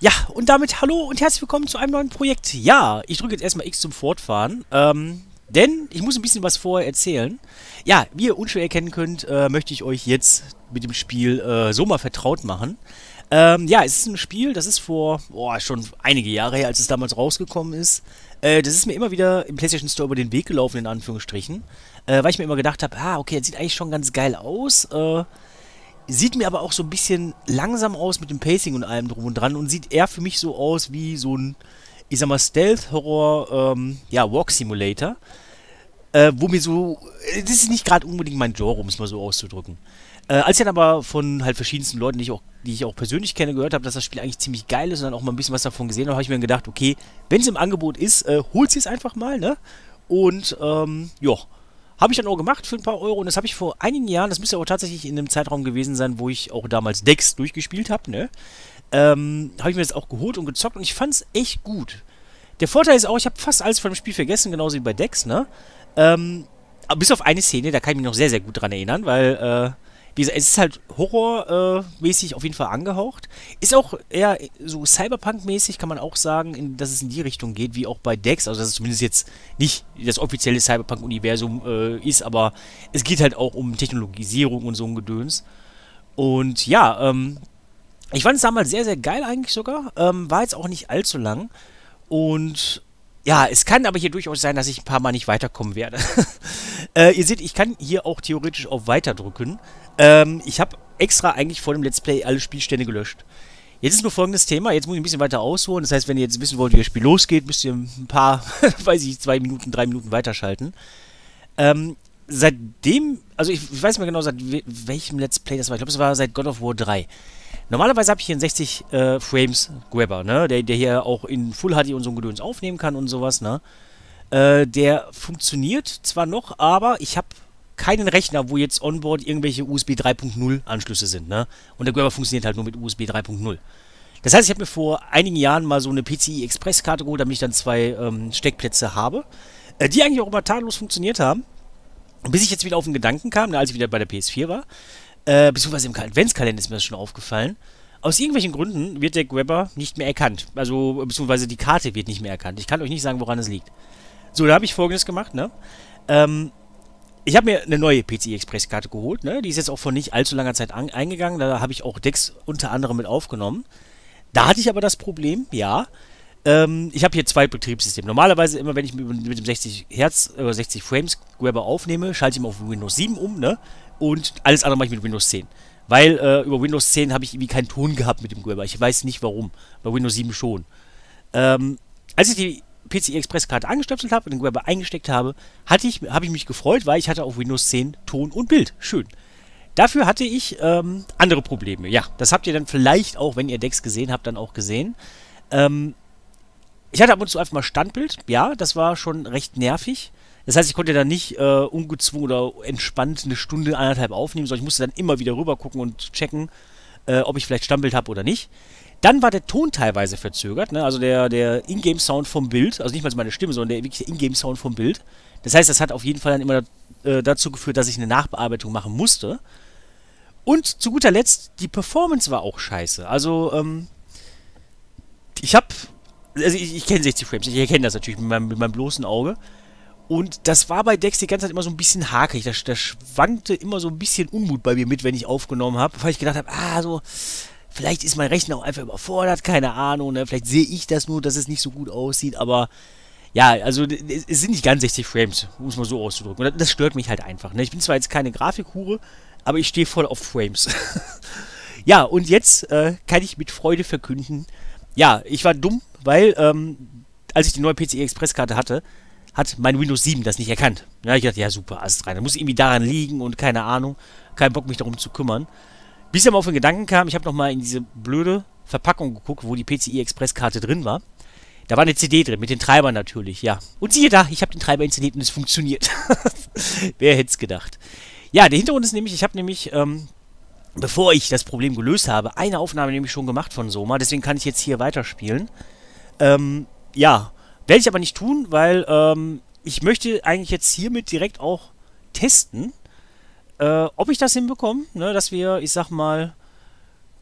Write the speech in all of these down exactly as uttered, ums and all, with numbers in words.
Ja, und damit hallo und herzlich willkommen zu einem neuen Projekt. Ja, ich drücke jetzt erstmal X zum Fortfahren, ähm, denn ich muss ein bisschen was vorher erzählen. Ja, wie ihr unschwer erkennen könnt, äh, möchte ich euch jetzt mit dem Spiel äh, so mal vertraut machen. Ähm, ja, es ist ein Spiel, das ist vor, boah, schon einige Jahre her, als es damals rausgekommen ist. Äh, das ist mir immer wieder im PlayStation Store über den Weg gelaufen, in Anführungsstrichen. Äh, weil ich mir immer gedacht habe, ah, okay, das sieht eigentlich schon ganz geil aus, äh, sieht mir aber auch so ein bisschen langsam aus mit dem Pacing und allem drum und dran und sieht eher für mich so aus wie so ein, ich sag mal, Stealth-Horror, ähm, ja, Walk-Simulator. Äh, wo mir so, äh, das ist nicht gerade unbedingt mein Genre, um es mal so auszudrücken. Äh, als ich dann aber von halt verschiedensten Leuten, die ich auch, die ich auch persönlich kenne, gehört habe, dass das Spiel eigentlich ziemlich geil ist und dann auch mal ein bisschen was davon gesehen habe, habe ich mir gedacht, okay, wenn es im Angebot ist, äh, holt sie es einfach mal, ne? Und, ähm, ja. Habe ich dann auch gemacht für ein paar Euro und das habe ich vor einigen Jahren, das müsste aber tatsächlich in einem Zeitraum gewesen sein, wo ich auch damals Dex durchgespielt habe, ne? Ähm, habe ich mir das auch geholt und gezockt und ich fand es echt gut. Der Vorteil ist auch, ich habe fast alles von dem Spiel vergessen, genauso wie bei Dex, ne? Ähm, aber bis auf eine Szene, da kann ich mich noch sehr, sehr gut dran erinnern, weil, äh, wie gesagt, es ist halt horrormäßig äh, auf jeden Fall angehaucht. Ist auch eher so Cyberpunk-mäßig, kann man auch sagen, in, dass es in die Richtung geht, wie auch bei Dex. Also, dass es zumindest jetzt nicht das offizielle Cyberpunk-Universum äh, ist, aber es geht halt auch um Technologisierung und so ein Gedöns. Und ja, ähm, ich fand es damals sehr, sehr geil eigentlich sogar. Ähm, war jetzt auch nicht allzu lang. Und ja, es kann aber hier durchaus sein, dass ich ein paar Mal nicht weiterkommen werde. äh, ihr seht, ich kann hier auch theoretisch auf Weiter drücken. Ähm, ich habe extra eigentlich vor dem Let's Play alle Spielstände gelöscht. Jetzt ist nur folgendes Thema, jetzt muss ich ein bisschen weiter ausholen. Das heißt, wenn ihr jetzt wissen wollt, wie das Spiel losgeht, müsst ihr ein paar, weiß ich, zwei Minuten, drei Minuten weiterschalten. Ähm, seitdem, also ich, ich weiß nicht mehr genau, seit we welchem Let's Play das war. Ich glaube, es war seit God of War drei. Normalerweise habe ich hier einen sechzig äh, Frames Grabber, ne? Der, der hier auch in Full H D und so ein Gedöns aufnehmen kann und sowas, ne? Äh, der funktioniert zwar noch, aber ich habe keinen Rechner, wo jetzt onboard irgendwelche U S B drei Punkt null Anschlüsse sind, ne? Und der Grabber funktioniert halt nur mit U S B drei Punkt null. Das heißt, ich habe mir vor einigen Jahren mal so eine P C I Express Karte geholt, damit ich dann zwei ähm, Steckplätze habe, äh, die eigentlich auch immer tadellos funktioniert haben. Bis ich jetzt wieder auf den Gedanken kam, ne, als ich wieder bei der P S vier war, Äh, beziehungsweise im Adventskalender ist mir das schon aufgefallen. Aus irgendwelchen Gründen wird der Grabber nicht mehr erkannt. Also, beziehungsweise die Karte wird nicht mehr erkannt. Ich kann euch nicht sagen, woran es liegt. So, da habe ich Folgendes gemacht, ne? Ähm, ich habe mir eine neue P C I-Express-Karte geholt, ne? Die ist jetzt auch vor nicht allzu langer Zeit an eingegangen. Da habe ich auch Dex unter anderem mit aufgenommen. Da hatte ich aber das Problem, ja. Ähm, ich habe hier zwei Betriebssysteme. Normalerweise immer, wenn ich mit, mit dem sechzig Hertz, äh, sechzig Frames Grabber aufnehme, schalte ich ihn auf Windows sieben um, ne? Und alles andere mache ich mit Windows zehn. Weil äh, über Windows zehn habe ich irgendwie keinen Ton gehabt mit dem Grabber. Ich weiß nicht warum. Bei Windows sieben schon. Ähm, als ich die P C I Express Karte angestöpselt habe und den Grabber eingesteckt habe, hatte ich, habe ich mich gefreut, weil ich hatte auf Windows zehn Ton und Bild. Schön. Dafür hatte ich ähm, andere Probleme. Ja, das habt ihr dann vielleicht auch, wenn ihr Dex gesehen habt, dann auch gesehen. Ähm, ich hatte ab und zu einfach mal Standbild. Ja, das war schon recht nervig. Das heißt, ich konnte dann nicht äh, ungezwungen oder entspannt eine Stunde, anderthalb aufnehmen, sondern ich musste dann immer wieder rüber gucken und checken, äh, ob ich vielleicht Stammbild habe oder nicht. Dann war der Ton teilweise verzögert, ne? Also der, der Ingame-Sound vom Bild, also nicht mal meine Stimme, sondern der wirkliche Ingame-Sound vom Bild. Das heißt, das hat auf jeden Fall dann immer äh, dazu geführt, dass ich eine Nachbearbeitung machen musste. Und zu guter Letzt, die Performance war auch scheiße. Also, ähm, ich habe, also ich, ich kenne sechzig Frames, ich erkenne das natürlich mit meinem, mit meinem bloßen Auge. Und das war bei Dex die ganze Zeit immer so ein bisschen hakelig. Da, da schwankte immer so ein bisschen Unmut bei mir mit, wenn ich aufgenommen habe. Weil ich gedacht habe, ah, so, vielleicht ist mein Rechner auch einfach überfordert, keine Ahnung. Ne? Vielleicht sehe ich das nur, dass es nicht so gut aussieht. Aber ja, also es sind nicht ganz sechzig Frames, um es mal so auszudrücken. Und das stört mich halt einfach. Ne? Ich bin zwar jetzt keine Grafikhure, aber ich stehe voll auf Frames. Ja, und jetzt äh, kann ich mit Freude verkünden, ja, ich war dumm, weil ähm, als ich die neue P C I Express Karte hatte, hat mein Windows sieben das nicht erkannt. Ja, ich dachte, ja super, alles rein. Da muss irgendwie daran liegen und keine Ahnung. Kein Bock, mich darum zu kümmern. Bis ich dann mal auf den Gedanken kam, ich habe nochmal in diese blöde Verpackung geguckt, wo die P C I Express Karte drin war. Da war eine C D drin, mit den Treibern natürlich, ja. Und siehe da, ich habe den Treiber installiert und es funktioniert. Wer hätte es gedacht. Ja, der Hintergrund ist nämlich, ich habe nämlich, ähm, bevor ich das Problem gelöst habe, eine Aufnahme nämlich schon gemacht von Soma. Deswegen kann ich jetzt hier weiterspielen. Ähm, ja. Werde ich aber nicht tun, weil ähm, ich möchte eigentlich jetzt hiermit direkt auch testen, äh, ob ich das hinbekomme, ne, dass wir, ich sag mal,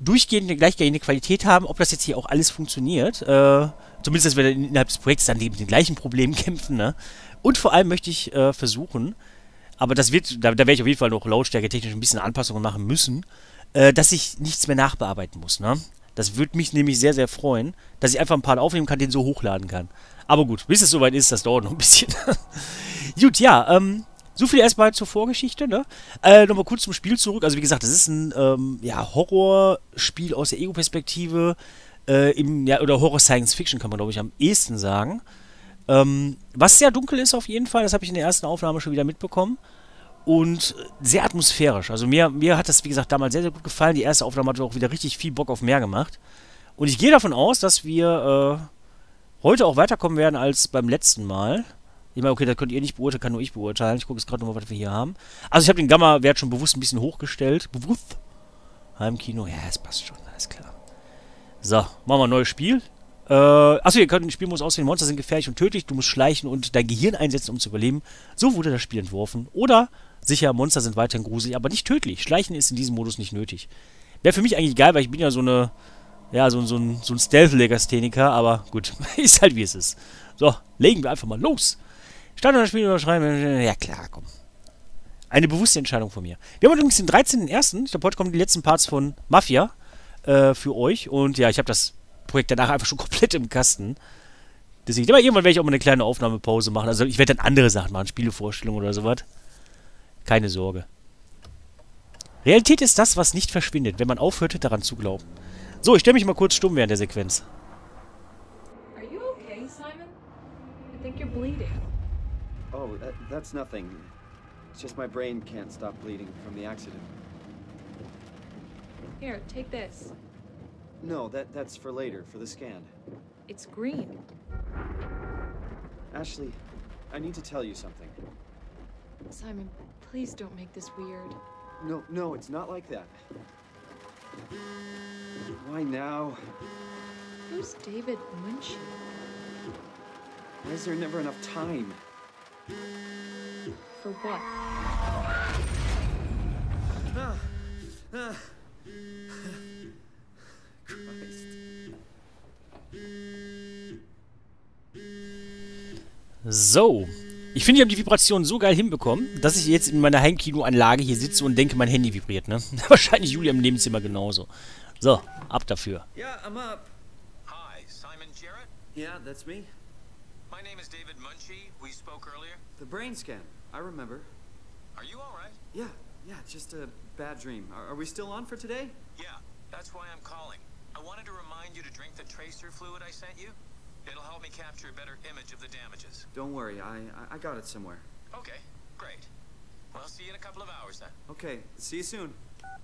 durchgehend eine gleichgehende Qualität haben, ob das jetzt hier auch alles funktioniert. Äh, zumindest, dass wir dann innerhalb des Projekts dann mit den gleichen Problemen kämpfen, ne? Und vor allem möchte ich äh, versuchen, aber das wird, da, da werde ich auf jeden Fall noch lautstärke technisch ein bisschen Anpassungen machen müssen, äh, dass ich nichts mehr nachbearbeiten muss, ne? Das würde mich nämlich sehr, sehr freuen, dass ich einfach einen Part aufnehmen kann, den so hochladen kann. Aber gut, bis es soweit ist, das dauert noch ein bisschen. Gut, ja, ähm, so viel erstmal zur Vorgeschichte, ne? Äh, nochmal kurz zum Spiel zurück. Also wie gesagt, das ist ein, ähm, ja, Horrorspiel aus der Ego-Perspektive, äh, im, ja, oder Horror-Science-Fiction kann man, glaube ich, am ehesten sagen. Ähm, was sehr dunkel ist auf jeden Fall, das habe ich in der ersten Aufnahme schon wieder mitbekommen. Und sehr atmosphärisch. Also mir, mir hat das, wie gesagt, damals sehr, sehr gut gefallen. Die erste Aufnahme hat auch wieder richtig viel Bock auf mehr gemacht. Und ich gehe davon aus, dass wir äh, heute auch weiterkommen werden als beim letzten Mal. Ich meine, okay, das könnt ihr nicht beurteilen, kann nur ich beurteilen. Ich gucke jetzt gerade nochmal, was wir hier haben. Also ich habe den Gamma-Wert schon bewusst ein bisschen hochgestellt. Bewusst. Heimkino, ja, es passt schon, alles klar. So, machen wir ein neues Spiel. Äh, achso, ihr könnt den Spielmodus auswählen. Monster sind gefährlich und tödlich. Du musst schleichen und dein Gehirn einsetzen, um zu überleben. So wurde das Spiel entworfen. Oder, sicher, Monster sind weiterhin gruselig, aber nicht tödlich. Schleichen ist in diesem Modus nicht nötig. Wäre für mich eigentlich geil, weil ich bin ja so eine, ja, so, so ein, so ein Stealth-Legastheniker, aber gut, ist halt wie es ist. So, legen wir einfach mal los. Starten das Spiel oder schreiben? Ja klar, komm. Eine bewusste Entscheidung von mir. Wir haben übrigens den dreizehnten ersten Ich glaube, heute kommen die letzten Parts von Mafia äh, für euch. Und ja, ich habe das Projekt danach einfach schon komplett im Kasten. Deswegen, aber irgendwann werde ich auch mal eine kleine Aufnahmepause machen. Also ich werde dann andere Sachen machen, Spielevorstellungen oder sowas. Keine Sorge. Realität ist das, was nicht verschwindet, wenn man aufhört, daran zu glauben. So, ich stelle mich mal kurz stumm während der Sequenz. Are you okay, Simon? I think you're bleeding. Oh, that, that's nothing. It's just my brain can't stop bleeding from the accident. Here, take this. No, that that's for later, for the scan. It's green. Ashley, I need to tell you something. Simon, please don't make this weird. No, no, it's not like that. Why now? Who's David Munchie? Why is there never enough time? For what? Ah, ah. Christ. So. Ich finde, ich habe die Vibration so geil hinbekommen, dass ich jetzt in meiner Heimkinoanlage hier sitze und denke, mein Handy vibriert, ne? Wahrscheinlich Julia im Nebenzimmer genauso. So, ab dafür. Yeah, I'm up. Hi, Simon Jarrett. Yeah, that's me. My name is David Munchie. We spoke earlier. The brain scan. I remember. Are you all right? Yeah, yeah, just a bad dream. Are, are we still on for today? Yeah, that's why I'm calling. I wanted to remind you to drink the tracer fluid I sent you. It'll help me capture a better image of the damages. Don't worry, I I I got it somewhere. Okay, great. Well, I'll see you in a couple of hours then. Okay, see you soon.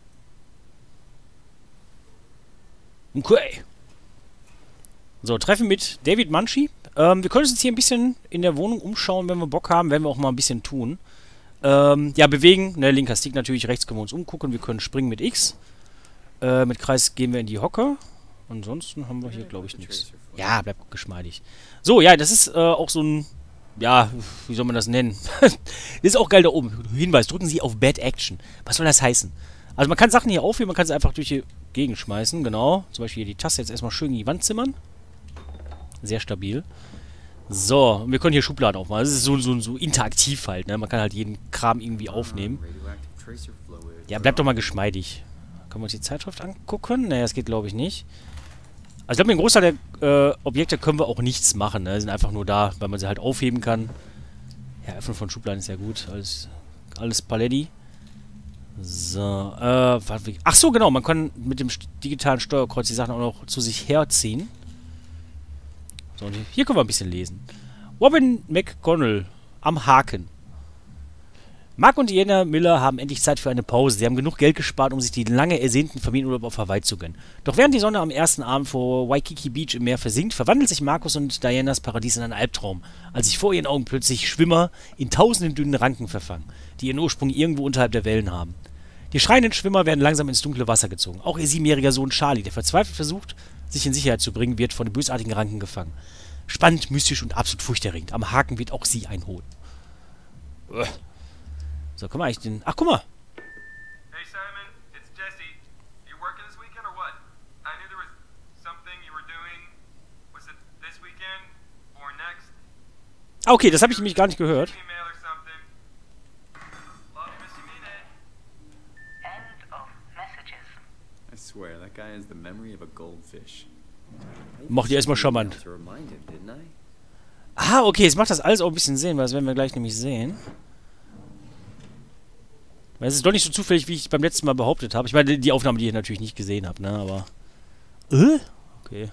Okay. So, Treffen mit David Munchie. Ähm, wir können uns jetzt hier ein bisschen in der Wohnung umschauen, wenn wir Bock haben, werden wir auch mal ein bisschen tun. Ähm, ja, bewegen, ne, linker Stick natürlich, rechts können wir uns umgucken, wir können springen mit X. Äh, mit Kreis gehen wir in die Hocke. Ansonsten haben wir hier, glaube ich, nichts. Ja, bleibt geschmeidig. So, ja, das ist äh, auch so ein, ja, wie soll man das nennen? Das ist auch geil da oben. Hinweis, drücken Sie auf Bad Action. Was soll das heißen? Also man kann Sachen hier aufheben, man kann sie einfach durch die Gegend schmeißen, genau. Zum Beispiel hier die Taste jetzt erstmal schön in die Wand zimmern. Sehr stabil. So, und wir können hier Schubladen aufmachen. Das ist so, so, so interaktiv halt, ne? Man kann halt jeden Kram irgendwie aufnehmen. Ja, bleibt doch mal geschmeidig. Können wir uns die Zeitschrift angucken? Naja, das geht glaube ich nicht. Also ich glaube, mit dem Großteil der äh, Objekte können wir auch nichts machen. Ne? Die sind einfach nur da, weil man sie halt aufheben kann. Ja, Öffnen von Schubladen ist ja gut. Alles, alles Paletti. So, äh, warte, ach so, genau. Man kann mit dem digitalen Steuerkreuz die Sachen auch noch zu sich herziehen. So, und hier können wir ein bisschen lesen. Robin McConnell am Haken. Mark und Diana Miller haben endlich Zeit für eine Pause. Sie haben genug Geld gespart, um sich die lange ersehnten Familienurlaub auf Hawaii zu gönnen. Doch während die Sonne am ersten Abend vor Waikiki Beach im Meer versinkt, verwandelt sich Markus und Dianas Paradies in einen Albtraum, als sich vor ihren Augen plötzlich Schwimmer in tausenden dünnen Ranken verfangen, die ihren Ursprung irgendwo unterhalb der Wellen haben. Die schreienden Schwimmer werden langsam ins dunkle Wasser gezogen. Auch ihr siebenjähriger Sohn Charlie, der verzweifelt versucht, sich in Sicherheit zu bringen, wird von den bösartigen Ranken gefangen. Spannend, mystisch und absolut furchterregend. Am Haken wird auch sie einholen. Uah. So, können wir eigentlich den... Ach, guck mal. Hey Simon, it's Jesse. You working this weekend or what? Ah, okay, das habe ich nämlich gar nicht gehört. I swear, that guy has the memory of a goldfish. Mach die erstmal charmant. To remind him, didn't I? Ah, okay, jetzt macht das alles auch ein bisschen Sinn, weil das werden wir gleich nämlich sehen. Weil es ist doch nicht so zufällig, wie ich beim letzten Mal behauptet habe. Ich meine, die Aufnahme, die ich natürlich nicht gesehen habe, ne, aber... Äh? Okay.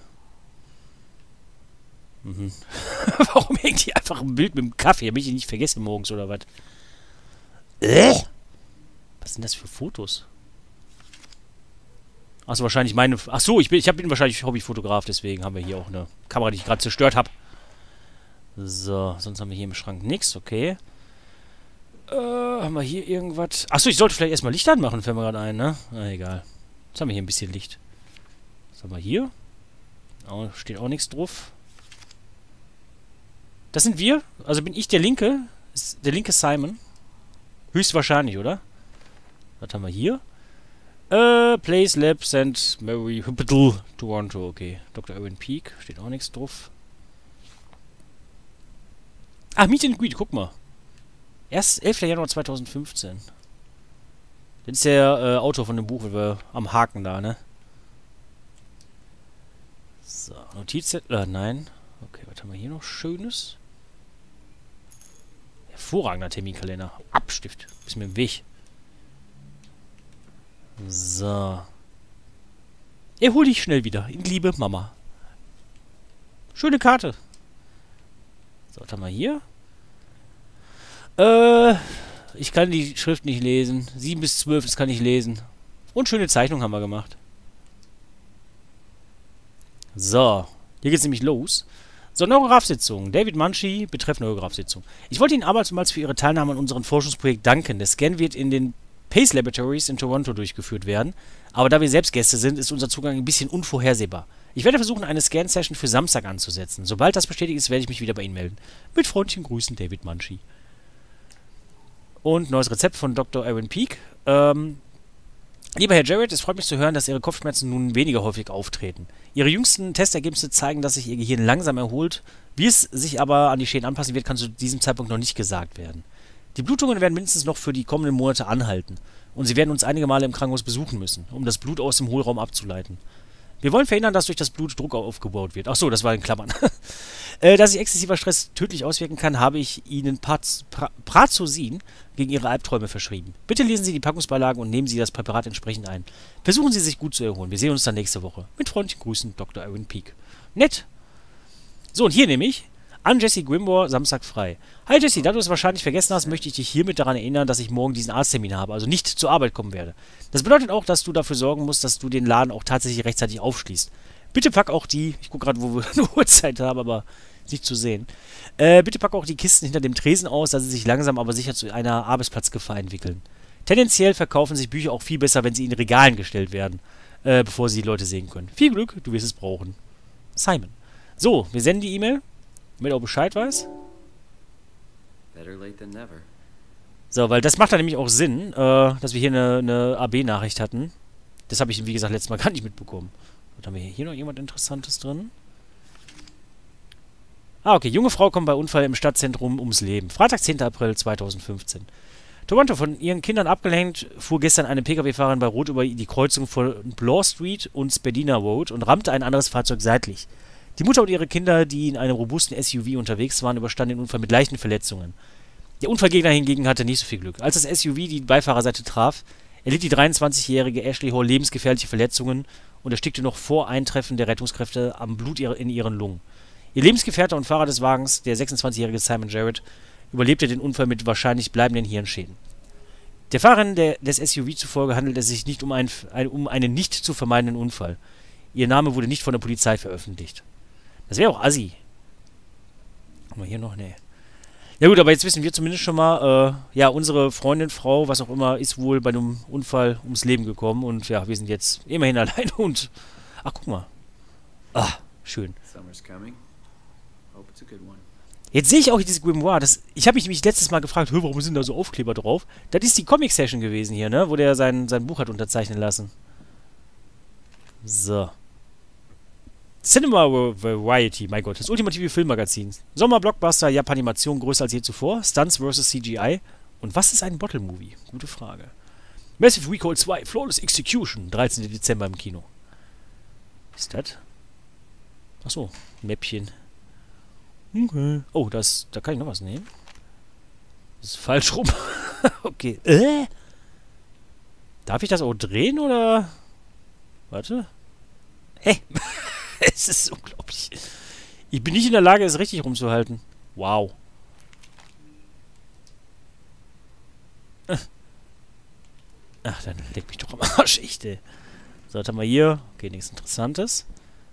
Mhm. Warum hängt hier einfach ein Bild mit dem Kaffee? Hab ich ihn nicht vergessen morgens, oder was? Äh? Was sind das für Fotos? Achso, wahrscheinlich meine... Achso, ich bin, ich hab, bin wahrscheinlich Hobbyfotograf, deswegen haben wir hier auch eine Kamera, die ich gerade zerstört habe. So, sonst haben wir hier im Schrank nichts, okay. Äh, haben wir hier irgendwas... Achso, ich sollte vielleicht erstmal Licht anmachen, fällt mir gerade ein, ne? Na, egal. Jetzt haben wir hier ein bisschen Licht. Was haben wir hier? Oh, steht auch nichts drauf. Das sind wir. Also bin ich der Linke. Ist der linke Simon. Höchstwahrscheinlich, oder? Was haben wir hier? Äh, Place, Lab, Saint Mary Hospital, Toronto. Okay. Doktor Erin Peak. Steht auch nichts drauf. Ah, Meet and Greet, guck mal. Erst elfter Januar zweitausendfünfzehn. Das ist der äh, Autor von dem Buch, wir am Haken da, ne? So, Notizzettel, äh, nein. Okay, was haben wir hier noch Schönes? Hervorragender Terminkalender. Abstift. Ist mir im Weg. So. Erhol dich schnell wieder. In Liebe, Mama. Schöne Karte. So, was haben wir hier? Äh, ich kann die Schrift nicht lesen. sieben bis zwölf, das kann ich lesen. Und schöne Zeichnung haben wir gemacht. So, hier geht's nämlich los. So, Neurograph-Sitzung. David Munshi betreff Neurograph-Sitzung. Ich wollte Ihnen abermals für Ihre Teilnahme an unserem Forschungsprojekt danken. Der Scan wird in den Pace Laboratories in Toronto durchgeführt werden. Aber da wir selbst Gäste sind, ist unser Zugang ein bisschen unvorhersehbar. Ich werde versuchen, eine Scan-Session für Samstag anzusetzen. Sobald das bestätigt ist, werde ich mich wieder bei Ihnen melden. Mit freundlichen Grüßen, David Munshi. Und neues Rezept von Doktor Erin Peak. Ähm, lieber Herr Jarrett, es freut mich zu hören, dass Ihre Kopfschmerzen nun weniger häufig auftreten. Ihre jüngsten Testergebnisse zeigen, dass sich Ihr Gehirn langsam erholt. Wie es sich aber an die Schäden anpassen wird, kann zu diesem Zeitpunkt noch nicht gesagt werden. Die Blutungen werden mindestens noch für die kommenden Monate anhalten. Und Sie werden uns einige Male im Krankenhaus besuchen müssen, um das Blut aus dem Hohlraum abzuleiten. Wir wollen verhindern, dass durch das Blut Druck aufgebaut wird. Achso, das war in Klammern. äh, da sich exzessiver Stress tödlich auswirken kann, habe ich Ihnen Praz pra Prazosin gegen Ihre Albträume verschrieben. Bitte lesen Sie die Packungsbeilagen und nehmen Sie das Präparat entsprechend ein. Versuchen Sie sich gut zu erholen. Wir sehen uns dann nächste Woche. Mit freundlichen Grüßen, Doktor Erin Peak. Nett. So, und hier nehme ich an Jesse Grimwar, Samstag frei. Hi Jesse, da du es wahrscheinlich vergessen hast, möchte ich dich hiermit daran erinnern, dass ich morgen diesen Arzttermin habe, also nicht zur Arbeit kommen werde. Das bedeutet auch, dass du dafür sorgen musst, dass du den Laden auch tatsächlich rechtzeitig aufschließt. Bitte pack auch die, ich gucke gerade, wo wir eine Uhrzeit haben, aber ist nicht zu sehen. Äh, bitte pack auch die Kisten hinter dem Tresen aus, dass sie sich langsam aber sicher zu einer Arbeitsplatzgefahr entwickeln. Tendenziell verkaufen sich Bücher auch viel besser, wenn sie in Regalen gestellt werden, äh, bevor sie die Leute sehen können. Viel Glück, du wirst es brauchen. Simon. So, wir senden die E-Mail, damit er auch Bescheid weiß. Better late than never. So, weil das macht dann nämlich auch Sinn, äh, dass wir hier eine, eine A B-Nachricht hatten. Das habe ich, wie gesagt, letztes Mal gar nicht mitbekommen. Und haben wir hier noch jemand Interessantes drin? Ah, okay. Junge Frau kommt bei Unfall im Stadtzentrum ums Leben. Freitag, zehnter April zweitausendfünfzehn. Toronto, von ihren Kindern abgelenkt, fuhr gestern eine P K W-Fahrerin bei Rot über die Kreuzung von Bloor Street und Spadina Road und rammte ein anderes Fahrzeug seitlich. Die Mutter und ihre Kinder, die in einem robusten S U V unterwegs waren, überstanden den Unfall mit leichten Verletzungen. Der Unfallgegner hingegen hatte nicht so viel Glück. Als das S U V die Beifahrerseite traf, erlitt die dreiundzwanzigjährige Ashley Hall lebensgefährliche Verletzungen und erstickte noch vor Eintreffen der Rettungskräfte am Blut in ihren Lungen. Ihr Lebensgefährte und Fahrer des Wagens, der sechsundzwanzigjährige Simon Jarrett, überlebte den Unfall mit wahrscheinlich bleibenden Hirnschäden. Der Fahrerin der, des S U V zufolge handelt es sich nicht um, ein, ein, um einen nicht zu vermeidenden Unfall. Ihr Name wurde nicht von der Polizei veröffentlicht. Das wäre auch assi. Haben wir hier noch? Nee. Ja gut, aber jetzt wissen wir zumindest schon mal, äh, ja, unsere Freundin, Frau, was auch immer, ist wohl bei einem Unfall ums Leben gekommen. Und ja, wir sind jetzt immerhin allein und... Ach, guck mal. Ah, schön. Summer's coming. Hope it's a good one. Jetzt sehe ich auch dieses Grimoire. Das, ich habe mich nämlich letztes Mal gefragt, warum sind da so Aufkleber drauf? Das ist die Comic-Session gewesen hier, ne? Wo der sein, sein Buch hat unterzeichnen lassen. So. Cinema Variety, mein Gott, das ultimative Filmmagazin. Sommer-Blockbuster, Japanimation größer als je zuvor, Stunts versus C G I. Und was ist ein Bottle-Movie? Gute Frage. Massive Recall zwei, Flawless Execution, dreizehnten Dezember im Kino. Was ist das? Achso, Mäppchen. Okay. Oh, das, da kann ich noch was nehmen. Das ist falsch rum. Okay. Äh? Darf ich das auch drehen, oder? Warte. Hä? Es ist unglaublich. Ich bin nicht in der Lage, es richtig rumzuhalten. Wow. Ach, dann leck mich doch am Arsch, echt, ey. So, was haben wir hier? Okay, nichts Interessantes.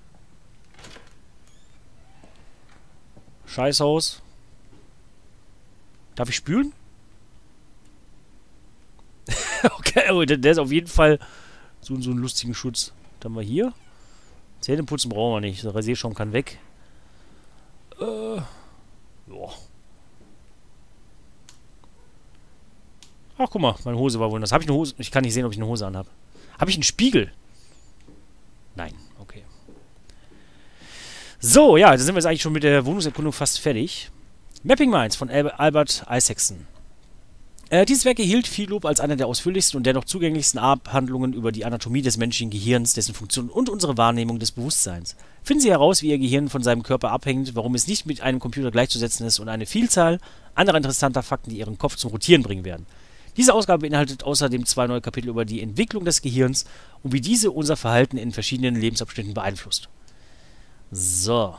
Scheißhaus. Darf ich spülen? Okay, oh, der, der ist auf jeden Fall so, so einen lustigen Schutz. Was haben wir hier? Zähneputzen brauchen wir nicht. Der Rasierschaum kann weg. Äh. Boah. Ach, guck mal, meine Hose war wohl das. Habe ich eine Hose? Ich kann nicht sehen, ob ich eine Hose anhabe. Habe ich einen Spiegel? Nein, okay. So, ja, da sind wir jetzt eigentlich schon mit der Wohnungserkundung fast fertig. Mapping Minds von Al Albert Isaacson. Äh, dieses Werk erhielt viel Lob als einer der ausführlichsten und dennoch zugänglichsten Abhandlungen über die Anatomie des menschlichen Gehirns, dessen Funktion und unsere Wahrnehmung des Bewusstseins. Finden Sie heraus, wie Ihr Gehirn von seinem Körper abhängt, warum es nicht mit einem Computer gleichzusetzen ist und eine Vielzahl anderer interessanter Fakten, die Ihren Kopf zum Rotieren bringen werden. Diese Ausgabe beinhaltet außerdem zwei neue Kapitel über die Entwicklung des Gehirns und wie diese unser Verhalten in verschiedenen Lebensabschnitten beeinflusst. So.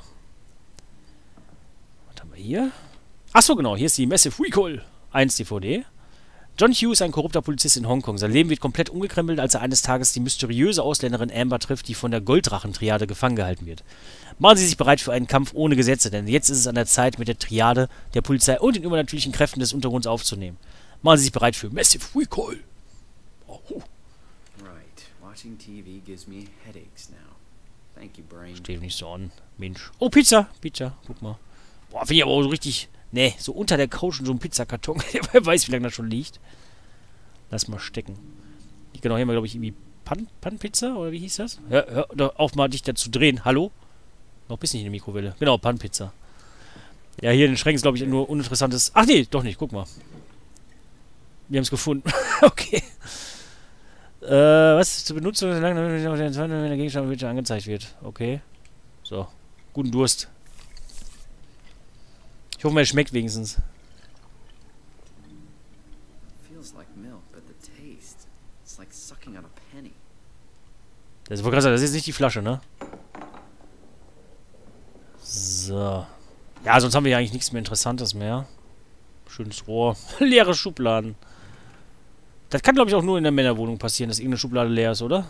Was haben wir hier? Achso, genau, hier ist die Massive Recall eins D V D. John Hughes ist ein korrupter Polizist in Hongkong. Sein Leben wird komplett umgekrempelt, als er eines Tages die mysteriöse Ausländerin Amber trifft, die von der Golddrachen-Triade gefangen gehalten wird. Machen Sie sich bereit für einen Kampf ohne Gesetze, denn jetzt ist es an der Zeit, mit der Triade, der Polizei und den übernatürlichen Kräften des Untergrunds aufzunehmen. Machen Sie sich bereit für Massive Recall. Oh. Right. Watching T V gives me headaches now. Thank you, Brain. Steht nicht so an. Mensch. Oh, Pizza. Pizza. Guck mal. Boah, finde ich aber auch so richtig... Ne, so unter der Couch und so ein Pizzakarton. Wer weiß, wie lange das schon liegt. Lass mal stecken. Genau, hier haben wir, glaube ich, irgendwie Pan Pan-Pizza, oder wie hieß das? Hör, hör doch auf mal, dich da zu drehen. Hallo? Noch ein bisschen in der Mikrowelle. Genau, Pan-Pizza. Ja, hier in den Schränken ist, glaube ich, nur uninteressantes... Ach nee, doch nicht. Guck mal. Wir haben es gefunden. Okay. Äh, was zur Benutzung, wenn der Gegenstand wieder angezeigt wird. Okay. So. Guten Durst. Ich hoffe, es schmeckt wenigstens. Feels like milk, but the taste, it's like sucking on a penny. Das ist wohl krass, das ist jetzt nicht die Flasche, ne? So. Ja, sonst haben wir ja eigentlich nichts mehr Interessantes mehr. Schönes Rohr. Leere Schubladen. Das kann, glaube ich, auch nur in der Männerwohnung passieren, dass irgendeine Schublade leer ist, oder?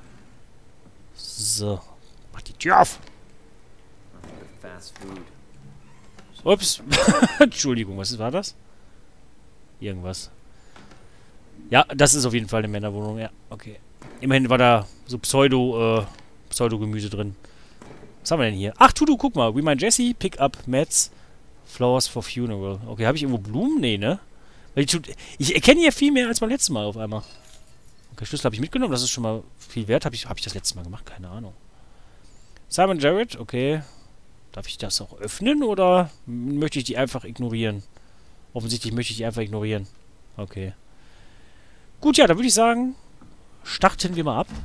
So. Mach die Tür auf! Fast food. Ups. Entschuldigung, was war das? Irgendwas. Ja, das ist auf jeden Fall eine Männerwohnung, ja. Okay. Immerhin war da so Pseudo, äh, Pseudo-Gemüse drin. Was haben wir denn hier? Ach, Tudu, guck mal. We Mind Jesse, Pick Up Mats, Flowers for Funeral. Okay, habe ich irgendwo Blumen? Nee, ne? Ich, ich erkenne hier viel mehr als beim letzten Mal auf einmal. Okay, Schlüssel habe ich mitgenommen. Das ist schon mal viel wert. Habe ich, hab ich das letzte Mal gemacht? Keine Ahnung. Simon Jarrett, okay. Darf ich das auch öffnen oder möchte ich die einfach ignorieren? Offensichtlich möchte ich die einfach ignorieren. Okay. Gut, ja, dann würde ich sagen, starten wir mal ab.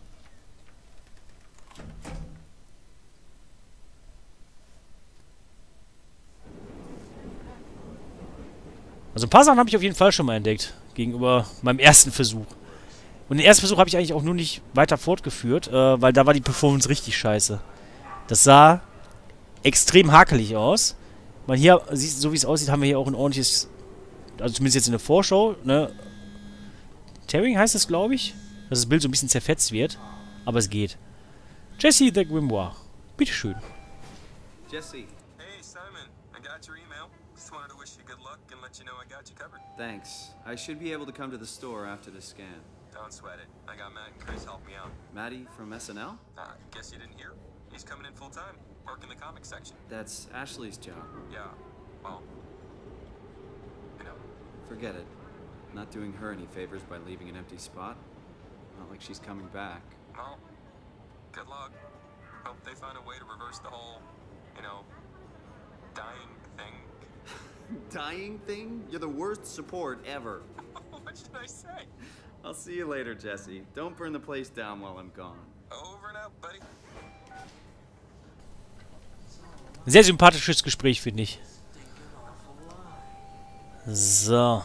Also ein paar Sachen habe ich auf jeden Fall schon mal entdeckt. Gegenüber meinem ersten Versuch. Und den ersten Versuch habe ich eigentlich auch nur nicht weiter fortgeführt, äh, weil da war die Performance richtig scheiße. Das sah extrem hakelig aus. Man hier, so wie es aussieht, haben wir hier auch ein ordentliches, also zumindest jetzt in der Vorschau, ne? Tearing heißt es, glaube ich. Dass das Bild so ein bisschen zerfetzt wird. Aber es geht. Jesse the Grimoire. Bitteschön. Jesse. Hey, Simon. I got your email. Just wanted to wish you good luck and let you know I got you covered. Thanks. I should be able to come to the store after the scan. Don't sweat it. I got Matt and Chris help me out. Maddie from S N L? Uh, guess you didn't hear? He's coming in full time. Working the comics section. That's Ashley's job. Yeah. Well, you know. Forget it. Not doing her any favors by leaving an empty spot. Not like she's coming back. Well, good luck. Hope they they find a way to reverse the whole, you know, dying thing? Dying thing? You're the worst support ever. What should I say? I'll see you later, Jesse. Don't burn the place down while I'm gone. Over and out, buddy. Sehr sympathisches Gespräch, finde ich. So.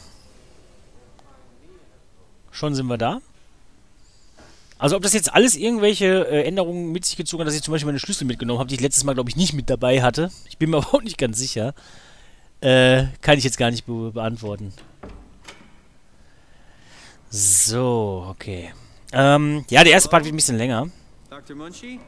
Schon sind wir da. Also ob das jetzt alles irgendwelche äh, Änderungen mit sich gezogen hat, dass ich zum Beispiel meine Schlüssel mitgenommen habe, die ich letztes Mal, glaube ich, nicht mit dabei hatte. Ich bin mir aber auch nicht ganz sicher. Äh, kann ich jetzt gar nicht be beantworten. So, okay. Ähm, ja, der erste Part wird ein bisschen länger. Doktor Munchie?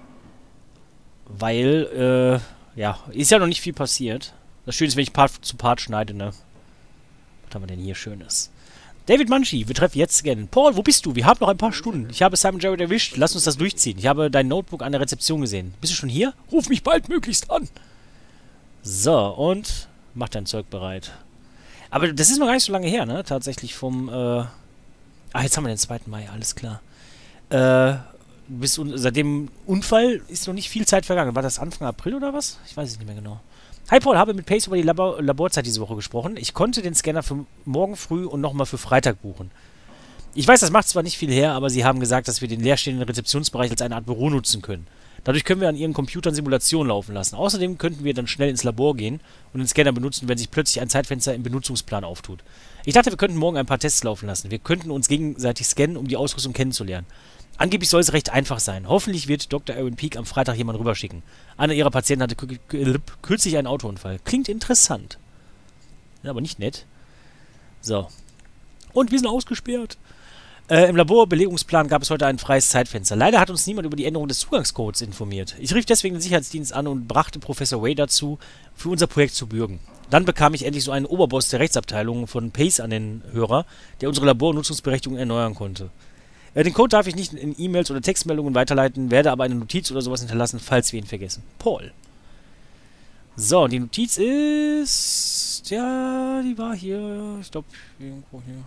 Weil, äh, ja, ist ja noch nicht viel passiert. Das Schöne ist, wenn ich Part zu Part schneide, ne? Was haben wir denn hier Schönes? David Munchie, wir treffen jetzt scannen. Paul, wo bist du? Wir haben noch ein paar Stunden. Ich habe Simon Jarrett erwischt. Lass uns das durchziehen. Ich habe dein Notebook an der Rezeption gesehen. Bist du schon hier? Ruf mich baldmöglichst an. So, und mach dein Zeug bereit. Aber das ist noch gar nicht so lange her, ne? Tatsächlich vom, äh... Ah, jetzt haben wir den zweiten Mai, alles klar. Äh, bis un seit dem Unfall ist noch nicht viel Zeit vergangen. War das Anfang April oder was? Ich weiß es nicht mehr genau. Hi Paul, habe mit Pace über die Labor Laborzeit diese Woche gesprochen. Ich konnte den Scanner für morgen früh und nochmal für Freitag buchen. Ich weiß, das macht zwar nicht viel her, aber sie haben gesagt, dass wir den leerstehenden Rezeptionsbereich als eine Art Büro nutzen können. Dadurch können wir an ihren Computern Simulationen laufen lassen. Außerdem könnten wir dann schnell ins Labor gehen und den Scanner benutzen, wenn sich plötzlich ein Zeitfenster im Benutzungsplan auftut. Ich dachte, wir könnten morgen ein paar Tests laufen lassen. Wir könnten uns gegenseitig scannen, um die Ausrüstung kennenzulernen. Angeblich soll es recht einfach sein. Hoffentlich wird Doktor Aaron Peak am Freitag jemanden rüberschicken. Einer ihrer Patienten hatte kürzlich einen Autounfall. Klingt interessant. Ja, aber nicht nett. So. Und wir sind ausgesperrt. Äh, Im Laborbelegungsplan gab es heute ein freies Zeitfenster. Leider hat uns niemand über die Änderung des Zugangscodes informiert. Ich rief deswegen den Sicherheitsdienst an und brachte Professor Way dazu, für unser Projekt zu bürgen. Dann bekam ich endlich so einen Oberboss der Rechtsabteilung von Pace an den Hörer, der unsere Labornutzungsberechtigung erneuern konnte. Äh, den Code darf ich nicht in E-Mails oder Textmeldungen weiterleiten, werde aber eine Notiz oder sowas hinterlassen, falls wir ihn vergessen. Paul. So, die Notiz ist... Ja, die war hier... Ich glaube, irgendwo hier...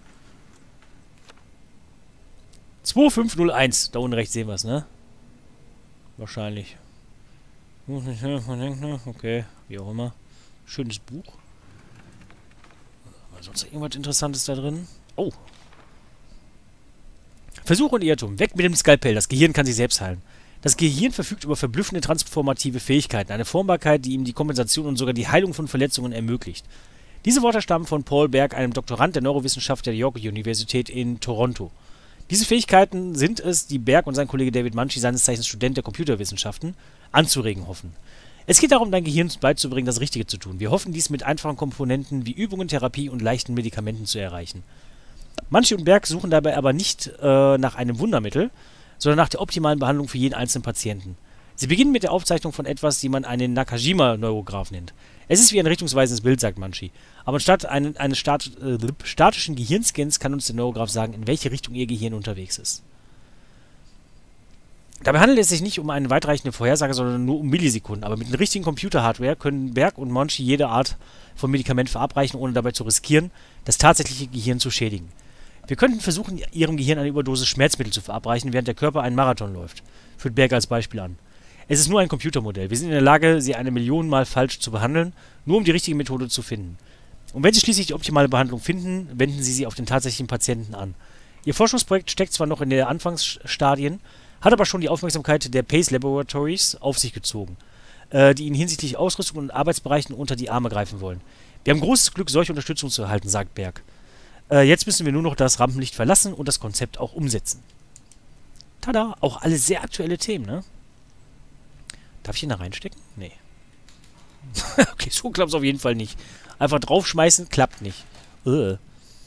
zwei fünf null eins. Da unten rechts sehen wir es, ne? Wahrscheinlich. Okay, wie auch immer. Schönes Buch. War sonst irgendwas Interessantes da drin? Oh. Versuch und Irrtum. Weg mit dem Skalpell. Das Gehirn kann sich selbst heilen. Das Gehirn verfügt über verblüffende transformative Fähigkeiten. Eine Formbarkeit, die ihm die Kompensation und sogar die Heilung von Verletzungen ermöglicht. Diese Worte stammen von Paul Berg, einem Doktorand der Neurowissenschaft der York Universität in Toronto. Diese Fähigkeiten sind es, die Berg und sein Kollege David Munchie, seines Zeichens Student der Computerwissenschaften, anzuregen hoffen. Es geht darum, dein Gehirn beizubringen, das Richtige zu tun. Wir hoffen, dies mit einfachen Komponenten wie Übungen, Therapie und leichten Medikamenten zu erreichen. Munchie und Berg suchen dabei aber nicht äh, nach einem Wundermittel, sondern nach der optimalen Behandlung für jeden einzelnen Patienten. Sie beginnen mit der Aufzeichnung von etwas, die man einen Nakajima-Neurograph nennt. Es ist wie ein richtungsweisendes Bild, sagt Munchie. Aber anstatt einen, eines stat äh, statischen Gehirnscans kann uns der Neurograph sagen, in welche Richtung ihr Gehirn unterwegs ist. Dabei handelt es sich nicht um eine weitreichende Vorhersage, sondern nur um Millisekunden. Aber mit der richtigen Computer-Hardware können Berg und Munchie jede Art von Medikament verabreichen, ohne dabei zu riskieren, das tatsächliche Gehirn zu schädigen. Wir könnten versuchen, ihrem Gehirn eine Überdosis Schmerzmittel zu verabreichen, während der Körper einen Marathon läuft. Führt Berg als Beispiel an. Es ist nur ein Computermodell. Wir sind in der Lage, sie eine Million Mal falsch zu behandeln, nur um die richtige Methode zu finden. Und wenn Sie schließlich die optimale Behandlung finden, wenden Sie sie auf den tatsächlichen Patienten an. Ihr Forschungsprojekt steckt zwar noch in den Anfangsstadien, hat aber schon die Aufmerksamkeit der Pace Laboratories auf sich gezogen, äh, die Ihnen hinsichtlich Ausrüstung und Arbeitsbereichen unter die Arme greifen wollen. Wir haben großes Glück, solche Unterstützung zu erhalten, sagt Berg. Äh, jetzt müssen wir nur noch das Rampenlicht verlassen und das Konzept auch umsetzen. Tada, auch alle sehr aktuelle Themen, ne? Darf ich ihn da reinstecken? Nee. Okay, so klappt es auf jeden Fall nicht. Einfach draufschmeißen, klappt nicht. Ugh.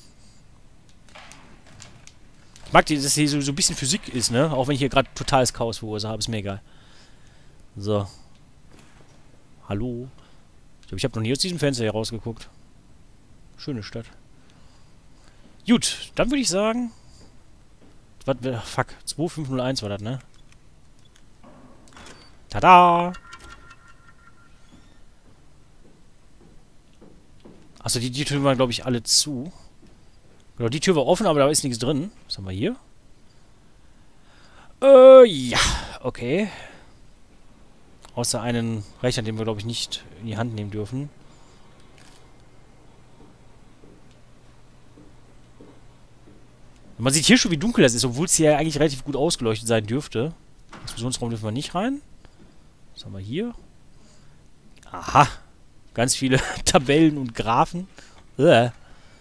Ich mag, dass hier so, so ein bisschen Physik ist, ne? Auch wenn ich hier gerade totales Chaos verursache, ist mir egal. So. Hallo? Ich glaube, ich habe noch nie aus diesem Fenster hier rausgeguckt. Schöne Stadt. Gut, dann würde ich sagen... Was, fuck, zwei fünf null eins war das, ne? Tada! Achso, die, die Türen waren, glaube ich, alle zu. Genau, die Tür war offen, aber da ist nichts drin. Was haben wir hier? Äh, ja. Okay. Außer einen Rechner, den wir, glaube ich, nicht in die Hand nehmen dürfen. Man sieht hier schon, wie dunkel das ist, obwohl es hier eigentlich relativ gut ausgeleuchtet sein dürfte. Explosionsraum dürfen wir nicht rein. Was haben wir hier? Aha. Ganz viele Tabellen und Graphen. Uah.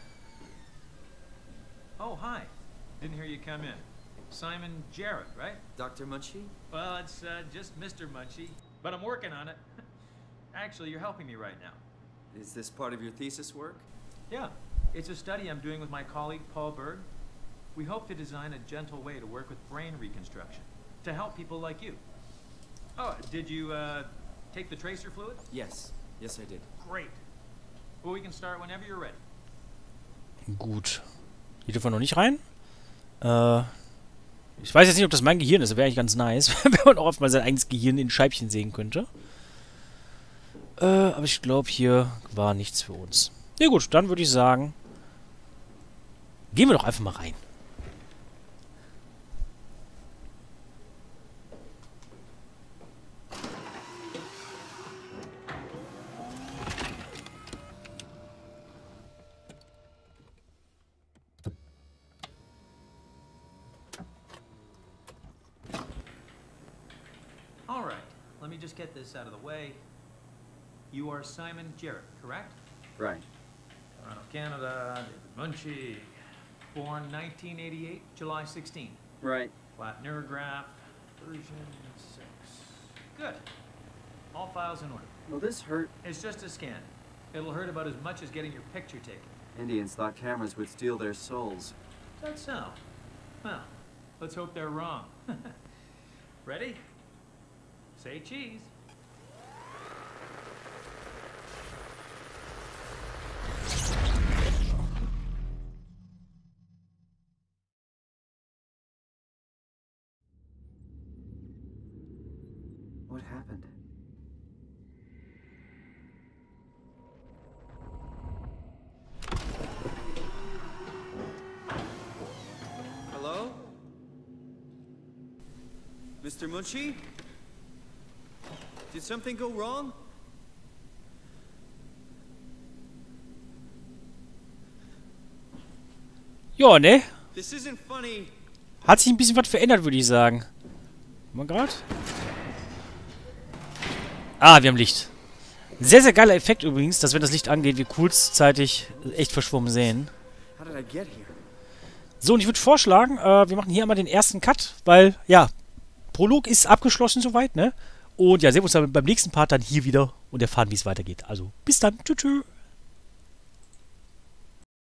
Oh, hi. Didn't hear you come in. Simon Jarrett, right? Doctor Munchie? Well, it's uh, just Mister Munchie, but I'm working on it. Actually, you're helping me right now. Is this part of your thesis work? Yeah, it's a study I'm doing with my colleague Paul Berg. We hope to design a gentle way to work with brain reconstruction to help people like you. Oh, did you uh, take the tracer fluid? Yes. Yes, I did. Great. Well, we can start whenever you're ready. Gut. Hier dürfen wir noch nicht rein. Äh, ich weiß jetzt nicht, ob das mein Gehirn ist. Das wäre eigentlich ganz nice, wenn man auch oft mal sein eigenes Gehirn in Scheibchen sehen könnte. Äh, aber ich glaube, hier war nichts für uns. Ja gut, dann würde ich sagen, gehen wir doch einfach mal rein. All right, let me just get this out of the way. You are Simon Jarrett, correct? Right. Toronto, Canada, David Munchie. Born nineteen eighty-eight, July sixteenth. Right. Flat neurograph, version six. Good. All files in order. Will this hurt? It's just a scan. It'll hurt about as much as getting your picture taken. Indians thought cameras would steal their souls. Is that so? Well, let's hope they're wrong. Ready? Say cheese. What happened? Hello? Mister Munchie? Did something go wrong? Ja, ne? This isn't funny. Hat sich ein bisschen was verändert, würde ich sagen. Mal grad. Ah, wir haben Licht. Sehr, sehr geiler Effekt übrigens, dass wenn das Licht angeht, wir kurzzeitig echt verschwommen sehen. How did I get here? So, und ich würde vorschlagen, äh, wir machen hier einmal den ersten Cut, weil, ja, Prolog ist abgeschlossen soweit, ne? Und ja, sehen wir uns dann beim nächsten Part dann hier wieder und erfahren, wie es weitergeht. Also, bis dann. Tschüss, tschüss.